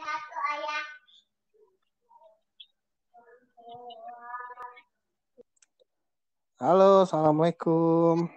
Halo, assalamualaikum.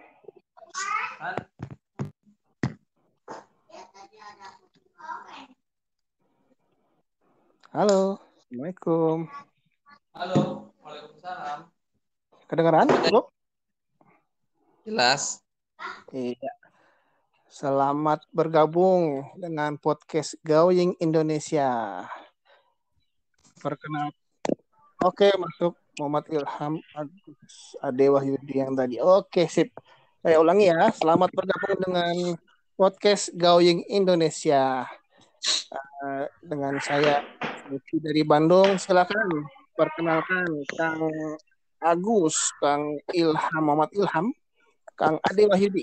Halo, assalamualaikum. Halo, waalaikumsalam. Kedengaran, Bro? Jelas. Iya. Selamat bergabung dengan podcast Going Indonesia. Perkenalkan. Oke, masuk Muhammad Ilham Agus Ade Wahyudi yang tadi. Oke, sip. Saya ulangi ya. Selamat bergabung dengan podcast Going Indonesia. Dengan saya Lucky dari Bandung. Silakan perkenalkan Kang Agus, Kang Ilham, Muhammad Ilham, Kang Ade Wahyudi.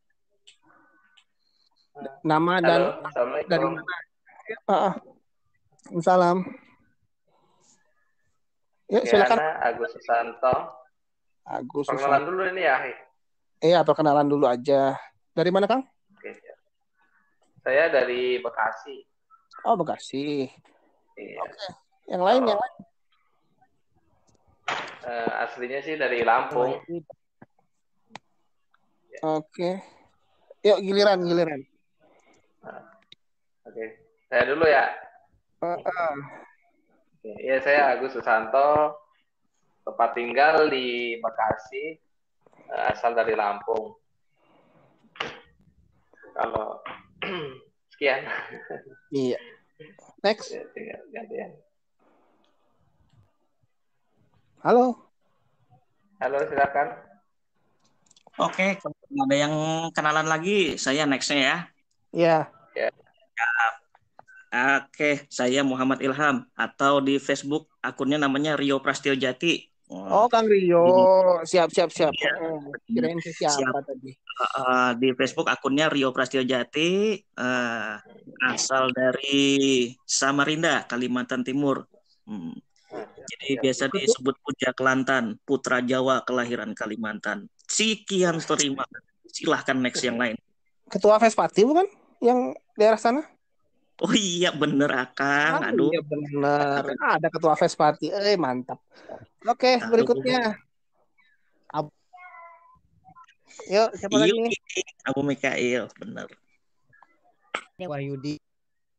Nama dan Halo, assalamualaikum. dari mana? Salam. Ya, silakan. Agus Susanto. Agus Perkenalan Susanto. dulu ini ya. Iya, perkenalan dulu aja. Dari mana, Kang? Oke. Saya dari Bekasi. Oh, Bekasi. Iya. Oke. Yang lain. Aslinya sih dari Lampung. Oke. Yuk, giliran. Oke. Saya dulu ya. Iya, saya Agus Susanto. Tempat tinggal di Bekasi. Asal dari Lampung. Kalau sekian. Iya. Next. Ya, tinggal gantian. Halo, silakan. Oke, kalau ada yang kenalan lagi, saya next-nya ya. Iya. Oke, saya Muhammad Ilham atau di Facebook akunnya namanya Rio Prasetyo Jati. Oh, Kang Rio, siap. Ya, Kirain siapa tadi? Di Facebook akunnya Rio Prasetyo Jati, asal dari Samarinda, Kalimantan Timur. Jadi biasa disebut Puja Kelantan, putra Jawa kelahiran Kalimantan. Sekian, terima kasih. Silahkan next yang lain. Ketua Vespati bukan? Yang daerah sana? Oh iya bener Akang. Aduh. Iya bener. Ada Ketua Vespati. Mantap. Oke, berikutnya. Yuk, siapa lagi nih? Abu Mikail, bener. Wahyudi.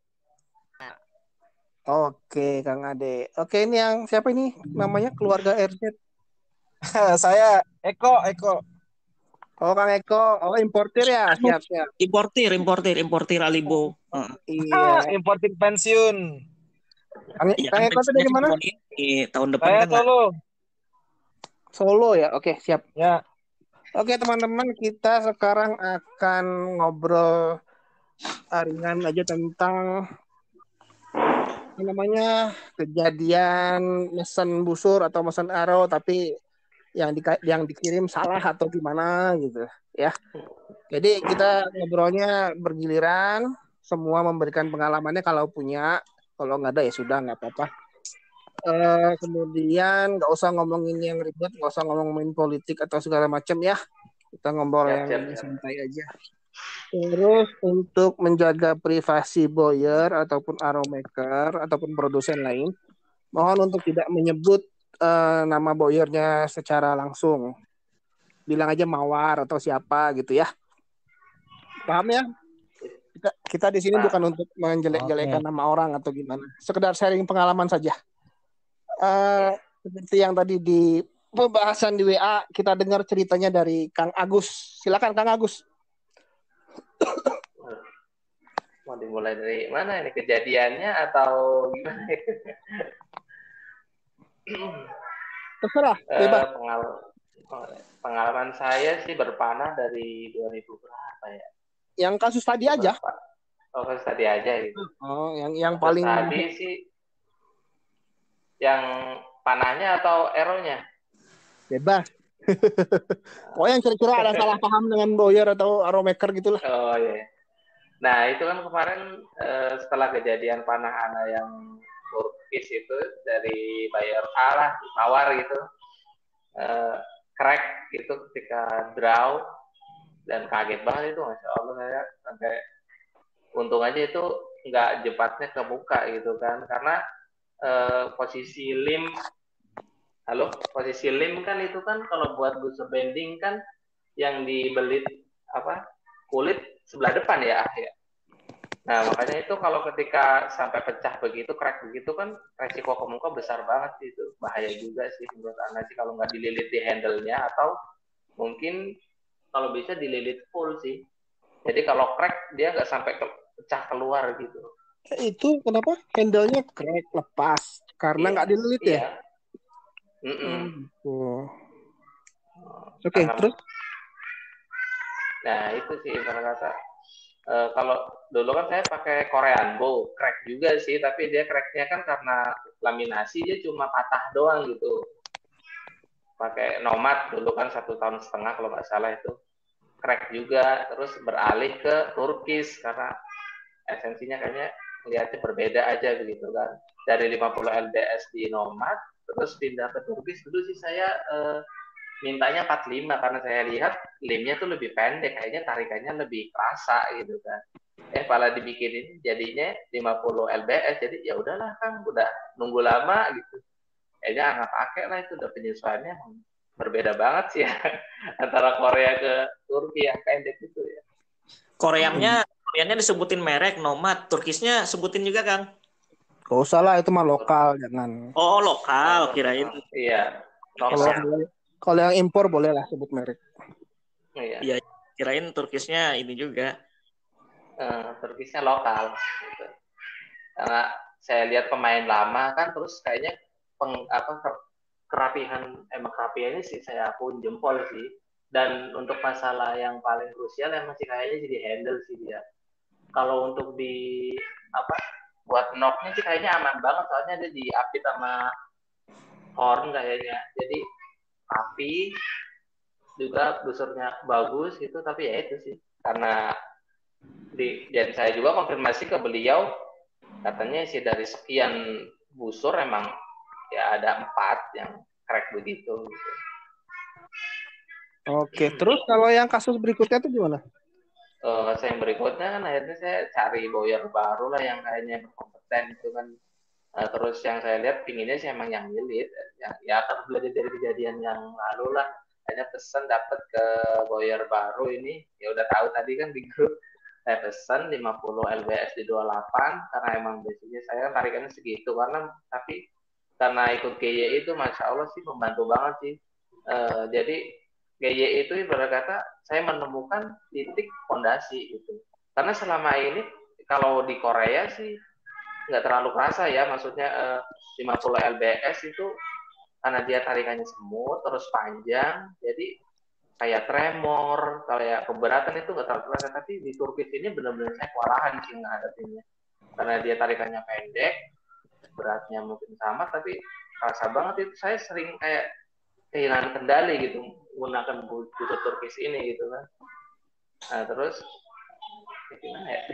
Oke, Kang Ade. Oke, ini yang siapa ini? Namanya keluarga RZ. Saya Eko. Oh, Kang Eko. Oh, importir ya? Siap. Importir Alibo. Iya. Importir pensiun. Kang Eko itu dari mana? Tahun depan Saya kan Solo. Solo ya? Oke, siap. Ya. Oke, teman-teman, kita sekarang akan ngobrol ringan aja tentang namanya kejadian mesen busur atau mesen arrow tapi yang dikirim salah atau gimana gitu ya. Jadi kita ngobrolnya bergiliran, semua memberikan pengalamannya kalau punya, kalau nggak ada ya sudah nggak apa-apa. Kemudian nggak usah ngomongin yang ribet, nggak usah ngomongin politik atau segala macam ya. Kita ngobrol yang santai aja. Terus untuk menjaga privasi buyer ataupun arrow maker ataupun produsen lain, mohon untuk tidak menyebut nama buyernya secara langsung. Bilang aja Mawar atau siapa gitu ya. Paham ya? Kita di sini bukan untuk menjelek-jelekan nama orang atau gimana. Sekedar sharing pengalaman saja. Seperti yang tadi di pembahasan di WA, kita dengar ceritanya dari Kang Agus. Silakan Kang Agus. Mau dimulai dari mana ini, kejadiannya atau gimana? Terserah, bebas. Pengalaman saya sih berpanah dari 2000 berapa ya? Yang kasus tadi aja. Kasus tadi aja gitu. Oh, yang paling tadi sih yang panahnya atau errornya? Bebas. Pokoknya yang kira-kira ada salah paham dengan buyer atau arrow maker gitulah. Oh iya. Nah itu kan kemarin setelah kejadian panah ana yang turkis itu dari buyer salah, Mawar gitu, crack gitu ketika draw dan kaget banget itu, masya Allah saya sampai untung aja itu nggak jepatnya ke muka gitu kan, karena posisi lim kan itu kan kalau buat busur bending kan yang dibelit kulit sebelah depan ya. Nah makanya itu kalau ketika sampai pecah begitu, crack begitu kan resiko ke muka besar banget sih, itu bahaya juga sih menurut Ana sih kalau nggak dililit di handle-nya, atau mungkin kalau bisa dililit full sih. Jadi kalau crack dia nggak sampai pecah keluar gitu. Itu kenapa handle-nya crack lepas karena nggak dililit ya? Iya. Oke, terus? Nah itu sih ibarat kata. Kalau dulu kan saya pakai Korean Bow, crack juga sih, tapi dia cracknya kan karena laminasi dia cuma patah doang gitu. Pakai Nomad dulu kan 1,5 tahun kalau nggak salah itu, crack juga, terus beralih ke Turkish karena esensinya kayaknya lihatnya berbeda aja begitu kan. Dari 50 lbs di Nomad, terus pindah ke Turkish. Dulu sih saya mintanya 45 karena saya lihat limnya tuh lebih pendek, kayaknya tarikannya lebih kerasa gitu kan. Malah dibikinin jadinya 50 lbs, jadi ya udahlah Kang, udah nunggu lama gitu. Kayaknya nggak pakai lah, itu udah penyesuaiannya berbeda banget sih ya antara Korea ke Turki yang pendek itu ya. Koreannya disebutin merek Nomad, Turkisnya sebutin juga Kang. Gak usah lah, itu mah lokal, jangan. Oh lokal, kirain. Iya. Kalau yang impor boleh lah sebut merek. Iya, kirain Turkisnya ini juga. Turkisnya lokal. Gitu. Karena saya lihat pemain lama kan, terus kayaknya kerapihannya sih saya akun jempol sih. Dan untuk masalah yang paling krusial yang masih kayaknya jadi handle sih dia. Kalau untuk buat knocknya sih kayaknya aman banget, soalnya dia di-update sama horn kayaknya. Jadi rapi, juga busurnya bagus gitu, tapi ya itu sih karena dan saya juga konfirmasi ke beliau, katanya sih dari sekian busur emang ya ada 4 yang crack begitu gitu. Oke, terus kalau yang kasus berikutnya itu gimana? Yang berikutnya kan akhirnya saya cari bowyer baru lah yang kayaknya berkompeten itu kan. Terus yang saya lihat pinginnya sih emang yang lilit, ya akan belajar dari kejadian yang lalu lah. Hanya pesan dapat ke bowyer baru ini, ya udah tahu tadi kan di grup, saya pesan 50 lbs di 28 karena emang basicnya saya kan tarikannya segitu, tapi karena ikut GY itu masya Allah sih membantu banget sih. Jadi GY itu ibarat kata saya menemukan titik fondasi gitu. Karena selama ini kalau di Korea sih nggak terlalu kerasa ya, maksudnya 50 lbs itu karena dia tarikannya semut terus panjang, jadi kayak tremor, kayak keberatan itu nggak terlalu kerasa. Tapi di Turkish ini benar-benar saya kewalahan sih ngadepinnya, karena dia tarikannya pendek, beratnya mungkin sama, tapi kerasa banget itu. Saya sering kayak kehilangan kendali gitu menggunakan busur Turkish ini gitu kan. Nah terus gimana ya?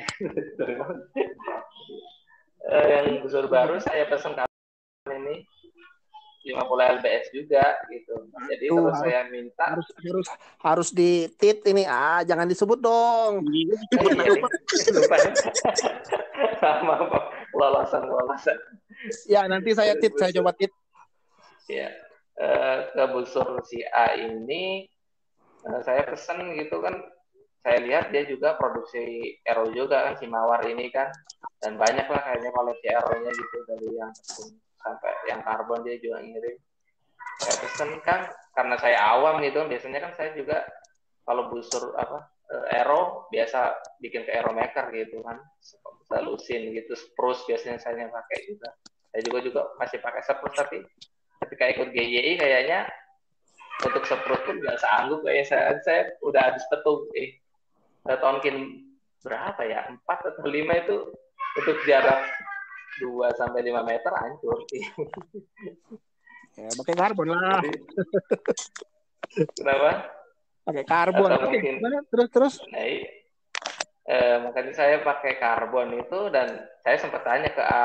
Yang busur baru saya pesan kali ini 50 lbs juga gitu. Jadi terus saya minta harus di tit ini, jangan disebut dong. Lupa. Maaf, lolosan. Ya nanti saya coba tit. Ya, ke busur si A ini saya pesan gitu kan. Saya lihat dia juga produksi aero juga kan, si Mawar ini kan, dan banyak lah kayaknya koleksi aeronya gitu, dari yang sampai yang karbon dia juga ngirim. Saya pesen kan, karena saya awam gitu, biasanya kan saya juga kalau busur aero biasa bikin ke aeromaker gitu kan, selusin gitu, spruce biasanya saya pakai juga. Saya juga masih pakai spruce, tapi ketika ikut GYI kayaknya untuk spruce pun nggak sanggup kayak saya udah habis petung. Tonkin berapa ya, 4 atau 5 itu untuk jarak 2-5 meter hancur sih. Ya, pakai karbon lah. Kenapa? Pakai karbon. Oke, terus. Nah, makanya saya pakai karbon itu, dan saya sempat tanya ke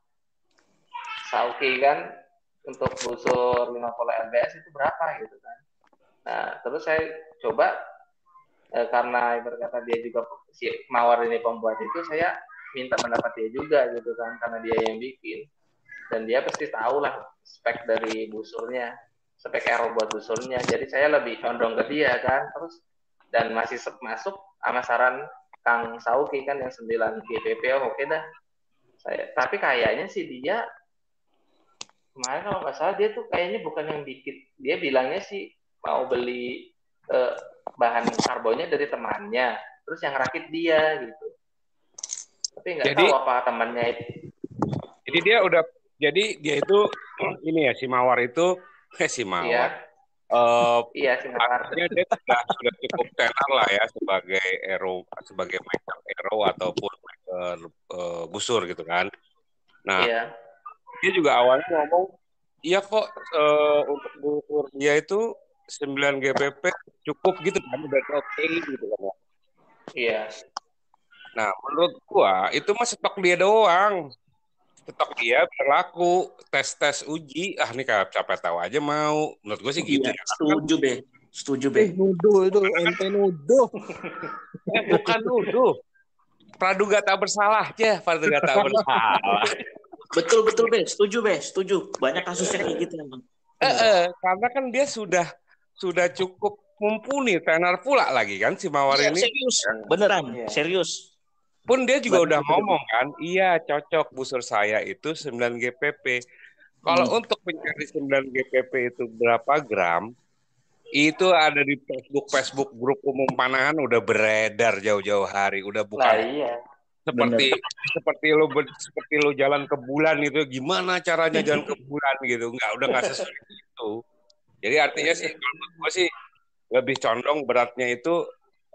Sauki kan, untuk busur 50 lbs itu berapa gitu kan. Nah, terus saya coba karena berkata dia juga si Mawar ini pembuat itu, saya minta pendapat dia juga gitu kan, karena dia yang bikin dan dia pasti tahu lah spek dari busurnya, spek aero buat busurnya. Jadi saya lebih condong ke dia kan, terus dan masih masuk sama saran Kang Sauki kan yang 9 GPP. Oke dah saya, tapi kayaknya sih dia kemarin kalau nggak salah dia tuh kayaknya bukan yang bikin, dia bilangnya sih mau beli bahan karbonnya dari temannya, terus yang rakit dia gitu. Tapi nggak tahu apa temannya itu. Jadi dia itu ini ya, si Mawar itu si Mawar. Iya si Mawar. Artinya dia sudah cukup tenar lah ya sebagai maker aero ataupun maker busur gitu kan. Nah, dia juga awalnya ngomong, iya kok untuk busur dia itu 9 GPP cukup gitu kan, udah oke gitu kan. Iya. Nah, menurut gua itu mah stok dia doang. Stok dia berlaku, tes uji. Nih capek tahu aja mau. Menurut gua sih gitu ya. Setuju, Be. Nuduh itu, ente nuduh. Bukan nuduh. Praduga tak bersalah aja, praduga tak bersalah. Betul, Be. Setuju. Banyak kasusnya kayak gitu emang. Karena kan dia sudah cukup mumpuni, tenar pula lagi kan si Mawar ini. Serius, beneran, serius. Pun dia juga udah ngomong kan, iya cocok busur saya itu 9 GPP. Kalau untuk mencari 9 GPP itu berapa gram, itu ada di Facebook grup umum Panahan udah beredar jauh-jauh hari, udah bukan. Nah, iya. Seperti lo jalan ke bulan gitu, gimana caranya jalan ke bulan gitu, udah nggak sesuai itu. Jadi artinya sih kalau menurut gue sih lebih condong beratnya itu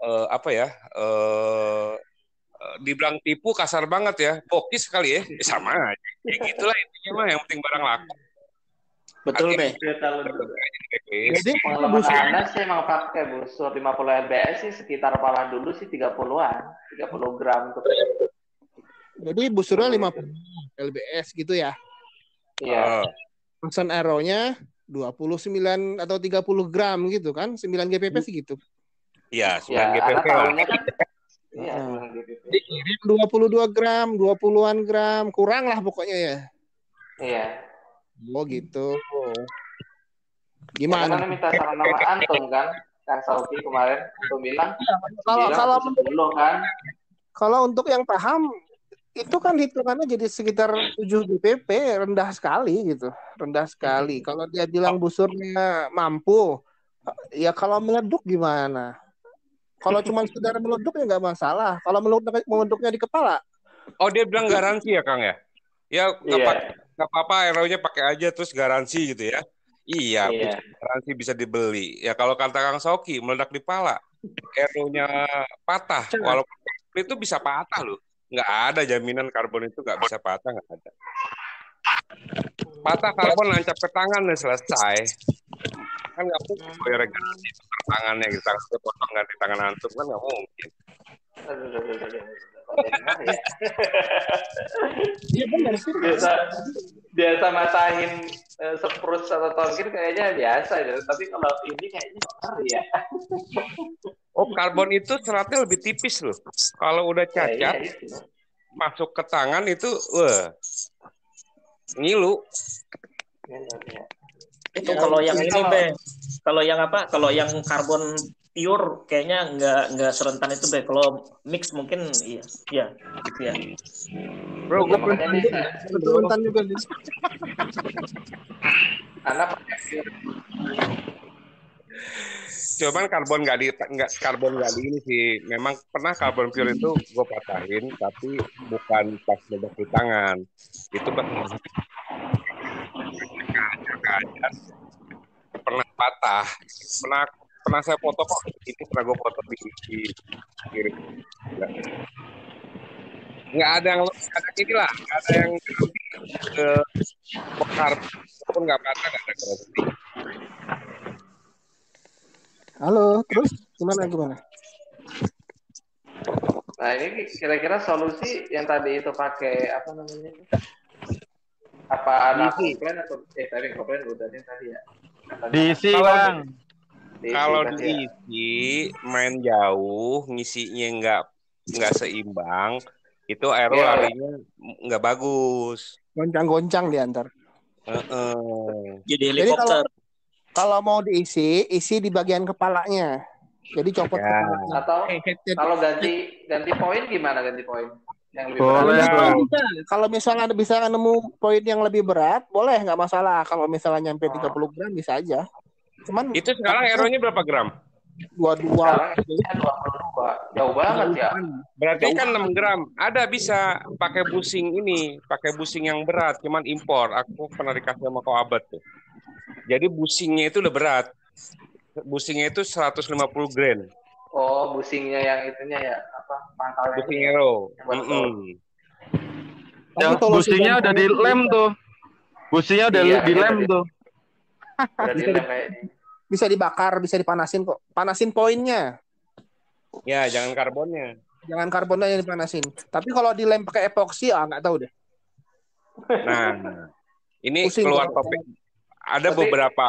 dibilang tipu kasar banget ya, bokis kali ya, sama aja. Ya gitulah intinya mah, yang penting barang laku. Betul, Be. Jadi pengalaman Anda sih emang pakai busur 50 lbs sih sekitar pala dulu sih 30-an, 30 gram tuh. Jadi busurnya 50 lbs gitu ya? Iya. Pesan aeronya 29 atau 30 gram gitu kan? 9 GPP sih gitu. Iya, 9 GPP. Iya, 9 GPP. Dikirim 22 gram, 20-an gram, kurang lah pokoknya ya. Iya. Oh gitu. Gimana? Karena minta saran sama Antum kan, Kang Sauki kemarin Antum bilang. Kalau untuk yang paham itu kan hitungannya jadi sekitar 7 GPP, rendah sekali gitu, rendah sekali. Kalau dia bilang busurnya mampu, ya kalau meleduk gimana? Kalau cuma sekedar meleduk ya nggak masalah. Kalau meleduknya di kepala. Oh, dia bilang garansi ya Kang ya? Ya nggak apa-apa, aeronya pakai aja terus garansi gitu ya? Iya, garansi bisa dibeli. Ya kalau kata Kang Sauki meledak di pala, aeronya patah, walaupun itu bisa patah loh. Nggak ada jaminan karbon itu nggak bisa patah, nggak ada. Patah karbon nancap ke tangan dan selesai. Kan nggak mungkin bayar garansi itu tangannya gitu, tangan potong ganti tangan antum kan nggak mungkin. Iya benar sih. Biasa matahin sprus atau tongkin kayaknya biasa ya, tapi kalau ini kayaknya ngeri ya. Oh, karbon itu seratnya lebih tipis loh. Kalau udah cacat masuk ke tangan itu ngilu. Itu kalau yang ini, Be. Kalau yang apa? Kalau yang karbon pure kayaknya nggak serentan itu, Be. Kalau mix mungkin iya gitu ya. Bro, gue rentan juga nih. Karena cuman karbon nggak di ini sih. Memang pernah karbon pure itu gue patahin, tapi bukan pas meledak di tangan. Itu pas pernah patah. Pernah saya foto kok. Ini pernah gue foto di kiri. Nggak ada yang inilah, nggak ada yang ke karbon pun nggak patah, nggak ada garansi. Halo, terus gimana? Nah ini kira-kira solusi yang tadi itu pakai apa namanya? Apa ada komplain atau tadi komplain udah tadi ya? Diisi Bang. Kalau diisi main jauh, ngisinya nggak seimbang, Itu aero larinya nggak bagus. Goncang-goncang di antar. Jadi helikopter. Kalau mau diisi, isi di bagian kepalanya. Jadi copot kepalanya. Atau kalau ganti poin gimana ganti poin? Yang lebih Boleh. berat. Kalau misalnya bisa nemu poin yang lebih berat, boleh nggak masalah. Kalau misalnya nyampe 30 gram bisa aja. Cuman itu sekarang aeronya berapa gram? 22. Sekarang 22. Jauh banget ya. Berarti kan 6 gram. Ada bisa pakai busing ini, pakai busing yang berat, cuman impor. Aku pernah dikasih sama Ko Abad tuh. Jadi busingnya itu udah berat. Busingnya itu 150 gram. Oh, busingnya yang itunya ya, apa? Pangkalnya. Busing aero. Yang busingnya udah dilem tuh. Busingnya udah dilem tuh. Udah dilem kayak ini. Bisa dibakar, bisa dipanasin kok. Panasin poinnya. Ya, jangan karbonnya. Jangan karbonnya yang dipanasin. Tapi kalau dilem pakai epoksi, nggak tahu deh. Nah, ini Pusing keluar kok. topik. Ada Tapi, beberapa.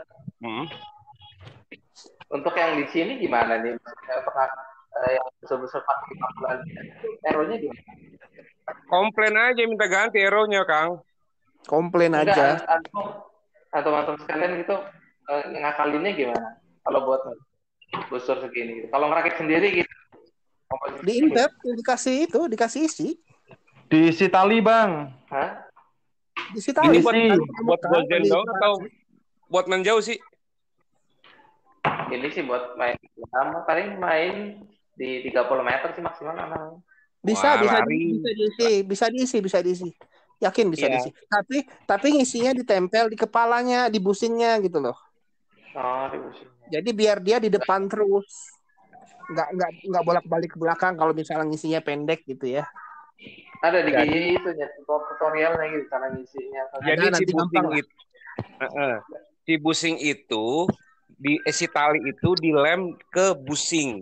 Untuk yang di sini gimana nih? Apakah yang besar-besar pakai 40-an aeronya gimana? Komplain aja minta ganti aeronya, Kang. Komplain aja. Atau sekalian gitu ngakalinnya gimana? Kalau buat busur segini gitu. Kalau ngerakit sendiri gitu. Diintep, dikasih isi. Diisi tali, Bang. Hah? Diisi tali. Ini buat golden jauh atau buat menjauh sih? Ini sih buat main sama paling main di 30 meter sih maksimal anak. Bisa diisi. Yakin bisa diisi. Tapi ngisinya ditempel di kepalanya, di busingnya gitu loh. Oh, di busing. Jadi biar dia di depan terus. Nggak bolak-balik ke belakang kalau misalnya ngisinya pendek gitu ya. Ada di itu tutorialnya gitu cara ngisinya. Jadi si busing itu si tali itu dilem ke busing.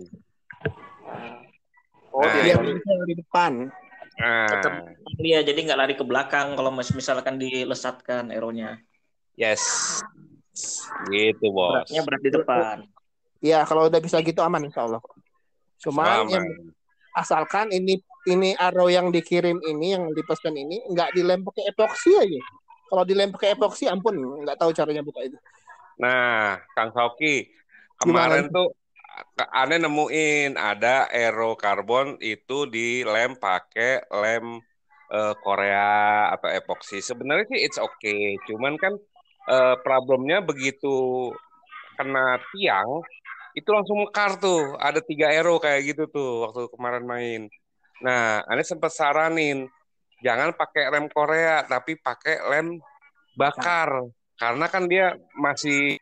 Dia di depan. Tetap dia jadi nggak lari ke belakang kalau misalkan dilesatkan aeronya. Yes. Gitu, Bos. Beratnya berat di depan. Ya, kalau udah bisa gitu aman insya Allah. Cuman asalkan ini arrow yang dikirim ini, yang dipesan ini nggak dilem pakai epoksi aja. Kalau dilem pakai epoksi, ampun, nggak tahu caranya buka itu. Nah, Kang Sauki, kemarin tuh aneh nemuin ada aero karbon itu dilem pakai lem Korea atau epoksi. Sebenarnya sih it's okay, cuman kan problemnya begitu kena tiang itu langsung mekar tuh. Ada 3 aero kayak gitu tuh waktu kemarin main. Nah, aneh sempat saranin jangan pakai lem Korea tapi pakai lem bakar karena kan dia masih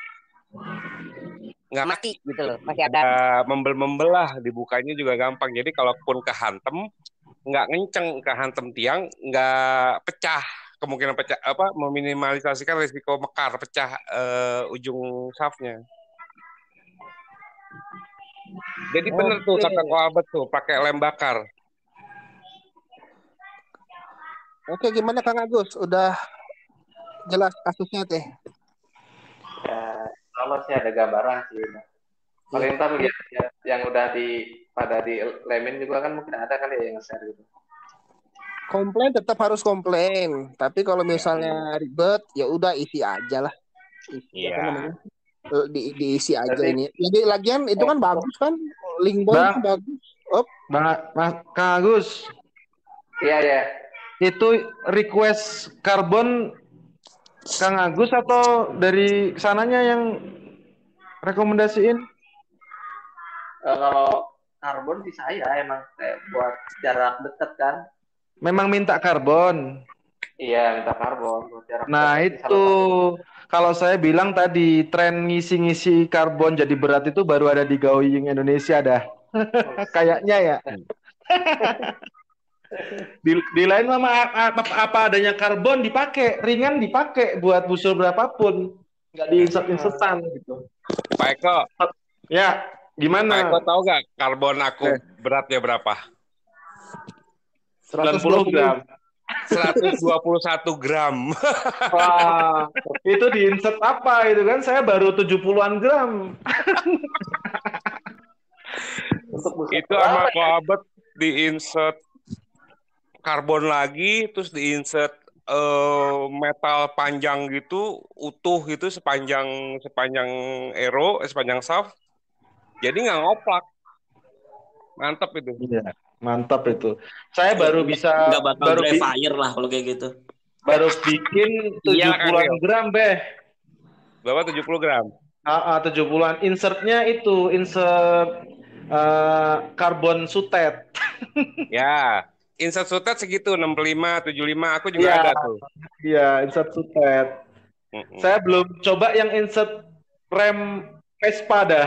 nggak mati gitu loh, masih ada membel lah, dibukanya juga gampang. Jadi kalaupun kehantem nggak ngenceng, kehantem tiang nggak pecah, kemungkinan pecah meminimalisasikan risiko mekar pecah ujung shaftnya. Jadi bener tuh kata Ko Abad tuh pakai lem bakar. Oke, gimana Kang Agus? Udah jelas kasusnya teh? Ya, kalau sih ada gambaran sih. Paling ntar lihat yang udah pada di lemin juga kan mungkin ada kali ya yang share gitu. Komplain tetap harus komplain. Tapi kalau misalnya ribet, ya udah isi aja lah. Diisi aja. Berarti, ini. Jadi lagian itu kan bagus kan? Link boy itu bagus. Kang Agus. Iya. Itu request karbon Kang Agus atau dari sananya yang rekomendasiin? Kalau karbon sih saya emang kayak buat jarak dekat kan. Memang minta karbon. Iya, minta karbon buat jarak nah dekat. Itu kalau saya bilang tadi tren ngisi-ngisi karbon jadi berat itu baru ada di Going Indonesia dah. Kayaknya ya. Di lain mama apa adanya karbon dipakai, ringan dipakai buat busur berapapun, nggak diinsert-insertan gitu. Pak Eko, ya gimana? Pak Eko tahu nggak karbon aku beratnya berapa? 90 gram. 121 gram. Wah, itu diinsert apa itu kan? Saya baru 70-an gram. Itu sama Ko Abad diinsert karbon lagi, terus diinsert metal panjang gitu, utuh gitu sepanjang sepanjang shaft. Jadi nggak ngoplak. Mantap itu. Iya, mantap itu. Saya Nggak bakal dry fire lah kalau kayak gitu. Baru bikin 70-an gram, Beh. Berapa 70 gram? 70-an. Insertnya itu, insert karbon sutet. Ya, insert sutet segitu 65, 75 aku juga ada tuh. Iya, insert sutet. Saya belum coba yang insert rem Vespa dah.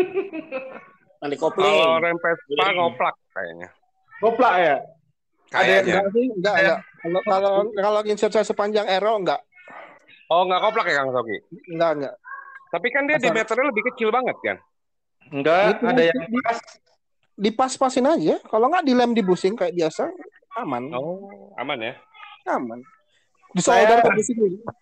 Tali kopling. Kalau rem Vespa ngoplak kayaknya. Ngoplak ya? Kayaknya. Enggak. Kalau insert saya sepanjang Aero enggak. Oh, enggak koplak ya Kang Soki? Enggak. Tapi kan dia diameternya lebih kecil banget kan? Enggak, ada yang pas. Dipas-pasin aja. Kalau enggak dilem di busing kayak biasa, aman. Oh, aman ya? Aman. Disolder ke busing.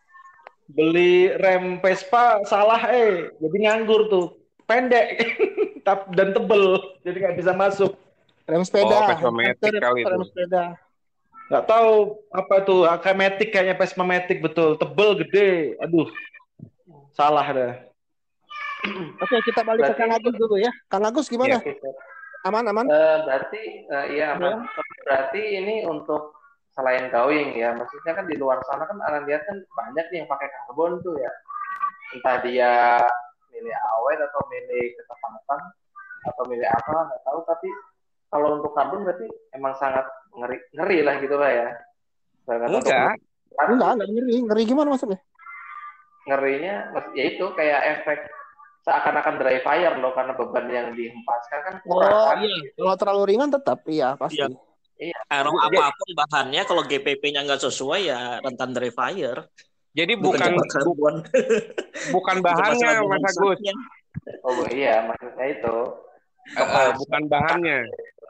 Beli rem Vespa salah jadi nganggur tuh. Pendek dan tebel, jadi nggak bisa masuk. Rem sepeda. Vespa Matic kali itu. Rem sepeda. Nggak tahu apa tuh, kayak Matic, kayaknya Vespa Matic, betul, tebel, gede. Aduh, salah dah. Oke, kita balik ke Kang Agus dulu ya. Kang Agus gimana? Ya, Aman? Berarti iya aman. Berarti ini untuk selain gawing ya, maksudnya kan di luar sana kan Anda lihat kan banyak nih yang pakai karbon tuh ya. Entah dia milih awet atau milih ketepatan atau milih apa nggak tahu, tapi kalau untuk karbon berarti emang sangat ngeri lah gitu lah ya. Enggak ngeri gimana maksudnya? Ngerinya ya itu kayak efek seakan-akan dry fire loh, karena beban yang dihempaskan kan kurang. Iya. Kalau terlalu ringan tetap iya pasti. Iya. Aero apapun bahannya kalau GPP-nya nggak sesuai ya rentan dry fire. Jadi bukan bahannya Mas Agus. Oh iya, maksudnya itu. Bukan bahannya.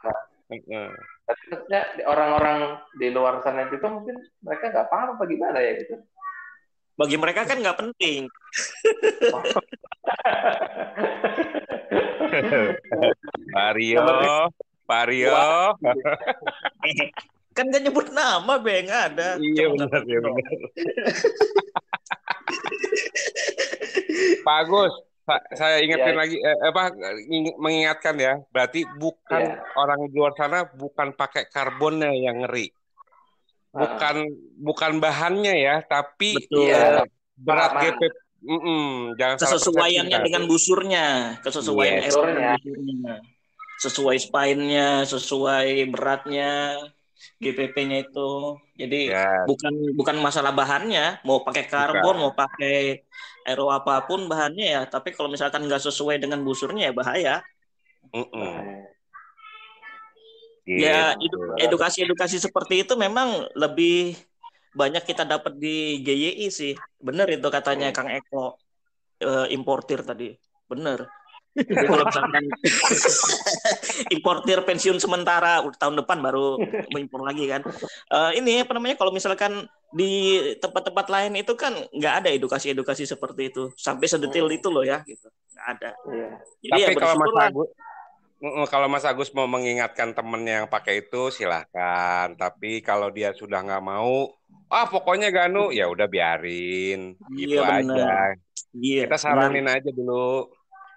Tapi maksudnya orang-orang di luar sana juga mungkin mereka nggak paham apa gimana ya gitu. Bagi mereka kan nggak penting. Vario. Kan gak nyebut nama, Bang, ada. Iya benar. Pak Agus, saya ingetin lagi mengingatkan ya, berarti bukan orang di luar sana bukan pakai karbonnya yang ngeri. Bukan bahannya ya, tapi berat GP. Jangan kesesuaiannya dengan busurnya, busurnya. Sesuai spine-nya, sesuai beratnya, GPP-nya itu. Jadi bukan masalah bahannya, mau pakai karbon, mau pakai aero apapun bahannya ya, tapi kalau misalkan nggak sesuai dengan busurnya ya bahaya. Ya, edukasi seperti itu memang lebih banyak kita dapat di GYI sih. Bener itu katanya Kang Eko, importir tadi. Bener. Jadi kalau misalkan importir pensiun sementara tahun depan baru mengimpor lagi kan. Ini apa namanya, kalau misalkan di tempat-tempat lain itu kan nggak ada edukasi seperti itu sampai sedetail itu loh ya gitu. Nggak ada. Jadi tapi ya kalau Mas Agus mau mengingatkan temennya yang pakai itu silahkan. Tapi kalau dia sudah nggak mau, pokoknya Ganu, ya udah biarin. Gitu aja. Kita saranin aja dulu.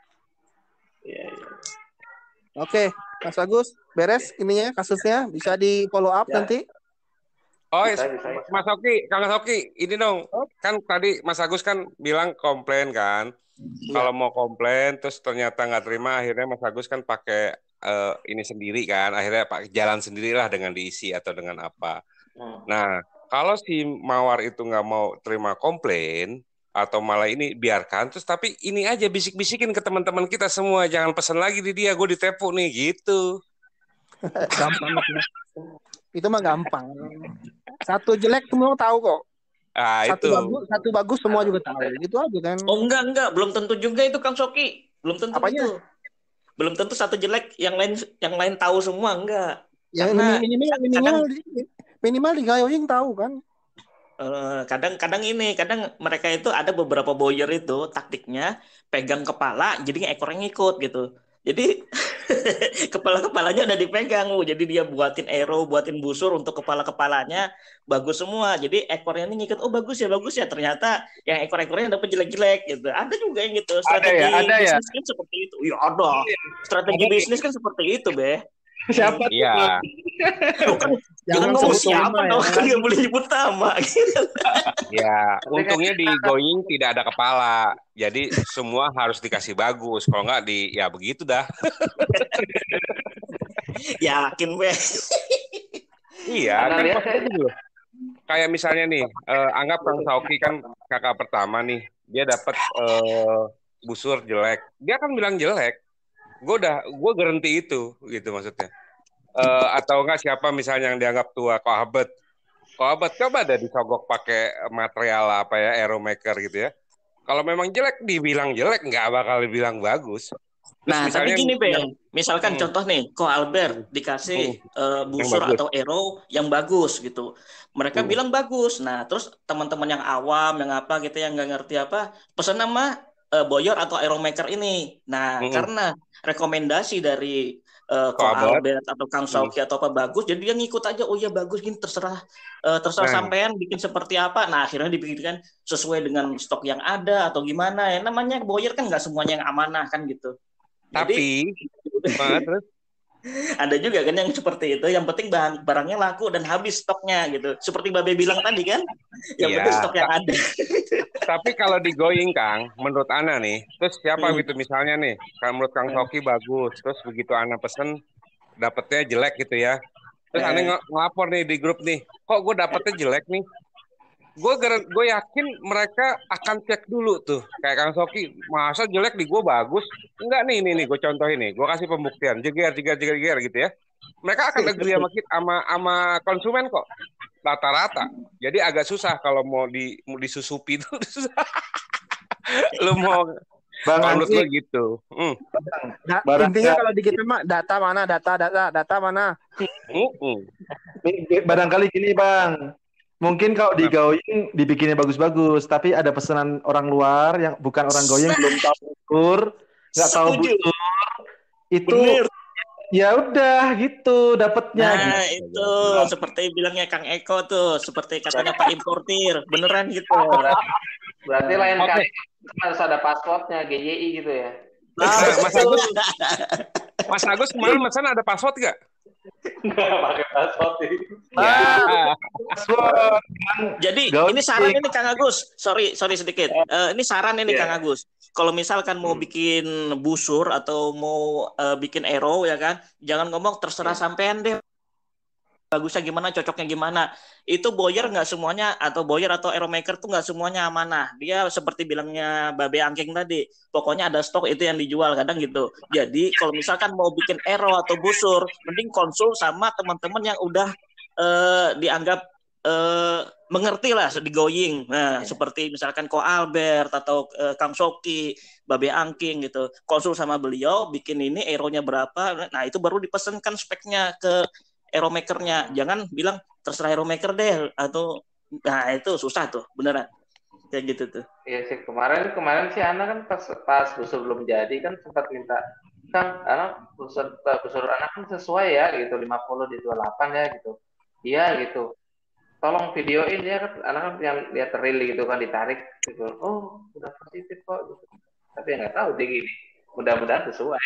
Oke, Mas Agus, beres ininya kasusnya, bisa di follow up nanti. Bisa. Mas Oki, Kang Soki, ini dong. Kan tadi Mas Agus kan bilang komplain kan. Kalau mau komplain terus ternyata nggak terima, akhirnya Mas Agus kan pakai ini sendiri kan. Akhirnya pakai jalan sendirilah dengan diisi atau dengan apa. Nah, kalau si Mawar itu nggak mau terima komplain atau malah ini, biarkan. Terus tapi ini aja bisik-bisikin ke teman-teman kita semua, jangan pesan lagi di dia, gue ditepu nih gitu. Gampang. Itu mah gampang. Satu jelek semua tahu kok. Satu bagus semua juga tahu. Gitu aja kan. Oh enggak, belum tentu juga itu Kang Soki. Belum tentu. Apanya? Itu. Belum tentu satu jelek yang lain tahu semua, enggak. Yang minimal di Gayoing tahu kan. Kadang mereka itu ada beberapa boyer itu taktiknya pegang kepala jadi ekornya ngikut gitu. Jadi kepala-kepalanya udah dipegang, jadi dia buatin aero, buatin busur untuk kepala-kepalanya bagus semua. Jadi ekornya ini ngikut, oh bagus ya. Ternyata yang ekor-ekornya dapet jelek-jelek gitu. Ada juga yang gitu. Strategi bisnis kan seperti itu. Iya ada. Strategi bisnis kan seperti itu, Be. Siapa tuh? Iya. Jangan ngomong siapa dong, kan nggak boleh nyebut nama. Ya, untungnya di Going tidak ada kepala, jadi semua harus dikasih bagus. Kalau nggak ya begitu dah. Yakin, Be. Iya, kan pasti dulu. Kayak misalnya nih, anggap Kang Saoki kan kakak pertama nih, dia dapat busur jelek, dia kan bilang jelek. Gue garanti itu, gitu maksudnya. Atau enggak siapa misalnya yang dianggap tua, Kohabet coba deh disogok pakai material apa ya, Aeromaker gitu ya. Kalau memang jelek dibilang jelek, nggak bakal dibilang bagus. Nah, tapi gini, Ben, misalkan contoh nih, Ko Albert dikasih busur atau aero yang bagus gitu. Mereka bilang bagus. Nah, terus teman-teman yang awam, yang apa gitu, yang nggak ngerti apa, pesan nama Boyor atau Aeromaker ini. Nah, karena rekomendasi dari Ko Albert atau Kang Saoki atau apa bagus, jadi dia ngikut aja, oh iya bagus, gini terserah sampean bikin seperti apa. Nah, akhirnya dibikinkan sesuai dengan stok yang ada atau gimana ya. Namanya Boyor kan nggak semuanya yang amanah kan gitu. Tapi terus ada juga kan yang seperti itu, yang penting barangnya laku dan habis stoknya gitu. Seperti Babe bilang tadi kan, yang penting stok yang ada. Tapi kalau di Going, Kang, menurut Ana nih, terus siapa gitu misalnya nih, kalau menurut Kang Saoki bagus, terus begitu Ana pesen dapetnya jelek gitu ya. Terus Ana ngelapor nih di grup nih, kok gue dapetnya jelek nih. Gue yakin mereka akan cek dulu tuh, kayak Kang Saoki, masa jelek di gue bagus? Enggak nih gue contohin nih, gue kasih pembuktian, jeger gitu ya. Mereka akan agree sama konsumen kok, rata-rata. Jadi agak susah kalau mau disusupi itu. Lu mau Bang menurut lu gitu. Intinya kalau di kita mah data mana? Barangkali gini, Bang. Mungkin kalau di Going dibikinnya bagus-bagus, tapi ada pesanan orang luar yang bukan orang Going, belum tahu ukur, nggak tahu busur, itu ya udah gitu dapatnya. Nah gitu. Itu seperti bilangnya Kang Eko tuh, seperti katanya Pak Importir, beneran gitu. Berarti lain kali harus ada passwordnya, GYI gitu ya. Mas Agus kemarin pesan ada password nggak? Nggak pakai password itu. Jadi ini saran ini Kang Agus. Sorry sedikit. Ini saran ini Kang Agus. Kalau misalkan mau bikin busur atau mau bikin aero ya kan, jangan ngomong terserah sampean deh. Bagusnya gimana, cocoknya gimana. Itu Boyer nggak semuanya, atau Boyer atau Aeromaker tuh nggak semuanya amanah. Dia seperti bilangnya Babe Angking tadi, pokoknya ada stok itu yang dijual kadang gitu. Jadi kalau misalkan mau bikin aero atau busur, mending konsul sama teman-teman yang udah dianggap mengerti lah di Going. Nah, seperti misalkan Ko Albert atau Kang Saoki, Babe Angking gitu. Konsul sama beliau, bikin ini aeronya berapa. Nah, itu baru dipesankan speknya ke Aeromaker-nya. Jangan bilang terserah Aeromaker deh atau nah itu susah tuh, beneran. Kayak gitu tuh. Iya sih, kemarin sih Ana kan pas busur belum jadi kan sempat minta, Kang, anak busur anak kan sesuai ya gitu, 50 di 28 ya gitu. Iya gitu. Tolong videoin ya kan, anak kan yang dia teril gitu kan, ditarik gitu. Oh, udah positif kok gitu. Tapi nggak tahu deh gini. Mudah-mudahan sesuai.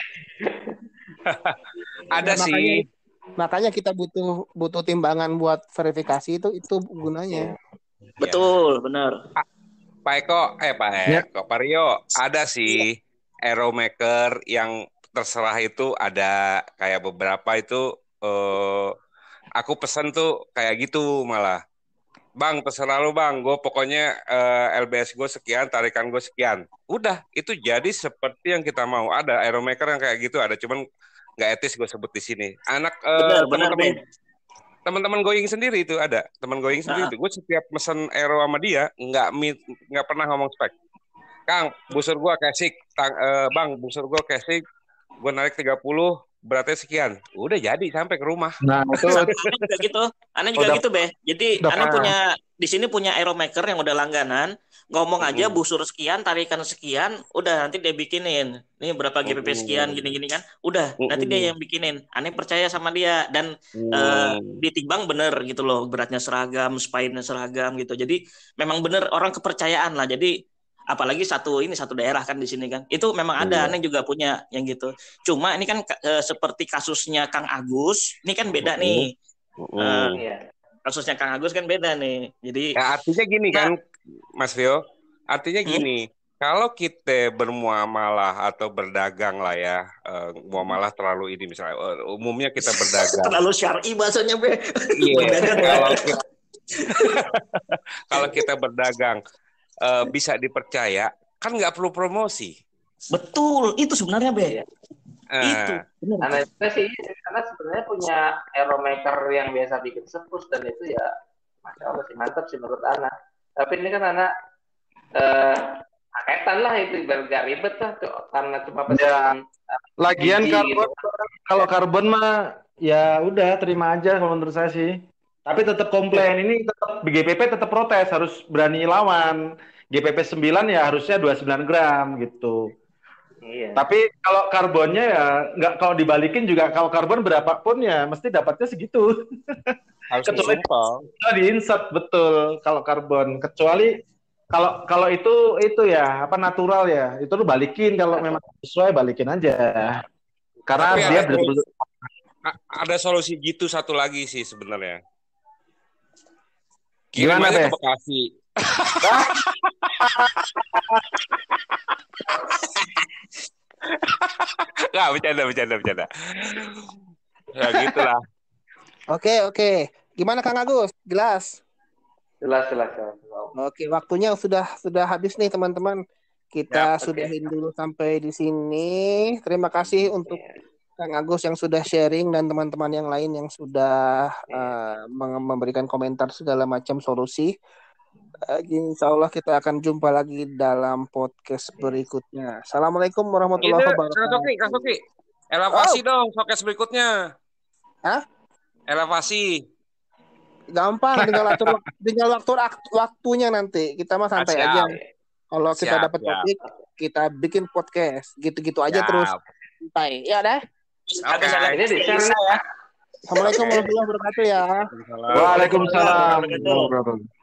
Ada sih. Makanya kita butuh timbangan buat verifikasi itu gunanya. Betul, benar. Pak Rio, ada sih Aeromaker yang terserah itu ada kayak beberapa itu aku pesen tuh kayak gitu malah. Bang, terserah lu bang, gue pokoknya LBS gue sekian, tarikan gue sekian. Udah, itu jadi seperti yang kita mau. Ada Aeromaker yang kayak gitu, ada cuman nggak etis gue sebut di sini. Anak teman-teman Going sendiri itu ada, teman Going sendiri itu. Gue setiap mesen aero sama dia nggak pernah ngomong spek. Kang, busur gue casing, bang, busur gue casing, gue narik 30, beratnya sekian. Udah jadi sampai ke rumah. Nah, itu Aneh juga gitu. Aneh juga Udah- gitu, Be. Jadi udah aneh paham. punya di sini punya aeromaker yang udah langganan. Ngomong aja busur sekian, tarikan sekian, udah nanti dia bikinin. Nih berapa GPP sekian gini-gini kan. Udah, nanti dia yang bikinin. Aneh percaya sama dia dan ditimbang bener gitu loh, beratnya seragam, spine-nya seragam gitu. Jadi memang bener orang kepercayaan lah. Jadi apalagi satu daerah kan di sini kan. Itu memang ada, Aneh juga punya yang gitu. Cuma ini kan seperti kasusnya Kang Agus, ini kan beda nih. Iya. Kasusnya Kang Agus kan beda nih. Jadi Ya, artinya gini kan, Mas Rio. Artinya gini, kalau kita bermuamalah atau berdagang lah ya, muamalah terlalu ini misalnya, umumnya kita berdagang. terlalu syar'i bahasanya, Be. Iya. Kalau kita berdagang bisa dipercaya, kan nggak perlu promosi. Betul, itu sebenarnya, Be. Itu benar. Anak juga sih, karena sebenarnya punya aeromaker yang biasa bikin sepus dan itu ya, masya Allah sih mantap sih menurut anak. Tapi ini kan anak paketan lah itu, biar gak ribet lah karena cuma pesan. Lagian biji karbon, gitu. kalau karbon mah ya udah terima aja kalau menurut saya sih. Tapi tetap komplain, ini tetap GPP tetap protes, harus berani lawan. GPP 9 ya harusnya 29 gram gitu. Iya. Tapi kalau karbonnya ya nggak, kalau dibalikin juga, kalau karbon berapapun ya mesti dapatnya segitu. Harus Kecuali disumpah. di-insert, betul kalau karbon. Kecuali kalau itu ya apa natural ya, itu lu balikin, kalau memang sesuai balikin aja. Karena Tapi dia betul-betul ada solusi gitu satu lagi sih sebenarnya. Gimana, Kirim aja Be? ke Bekasi. Nggak, bercanda. Ya gitulah. Oke. Gimana Kang Agus? Jelas. Jelas. Oke, waktunya sudah habis nih teman-teman. Kita sudahin dulu sampai di sini. Terima kasih untuk Kang Agus yang sudah sharing dan teman-teman yang lain yang sudah memberikan komentar segala macam solusi. Insya Allah kita akan jumpa lagi dalam podcast berikutnya. Assalamualaikum warahmatullahi wabarakatuh. Kang Soki. Elevasi dong podcast berikutnya. Hah? Elevasi. Gampang, tinggal waktunya nanti. Kita mah santai Siap. aja. Kalau kita Siap, dapat siap. topik, kita bikin podcast. Gitu-gitu aja Siap. terus. Santai. Ya dah. Oke. Ini di share ya. Assalamualaikum warahmatullahi wabarakatuh ya. Waalaikumsalam.